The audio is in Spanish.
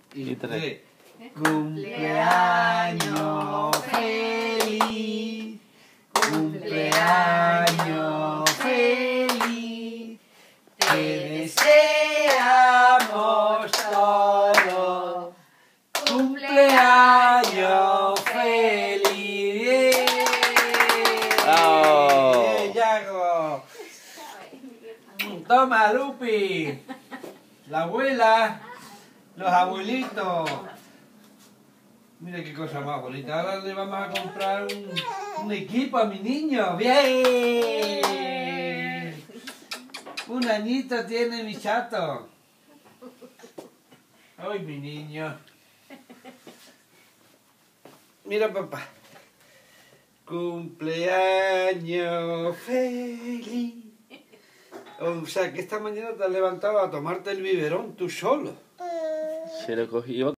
y tres. Cumpleaños feliz, cumpleaños feliz, te deseamos todos, cumpleaños feliz. ¡Oh! Yago. Toma, Lupi, la abuela, los abuelitos. Mira qué cosa más bonita. Ahora le vamos a comprar un equipo a mi niño. ¡Bien! Un añito tiene mi chato. ¡Ay, mi niño! Mira, papá. Cumpleaños feliz. O sea, que esta mañana te has levantado a tomarte el biberón tú solo. Se lo cogí.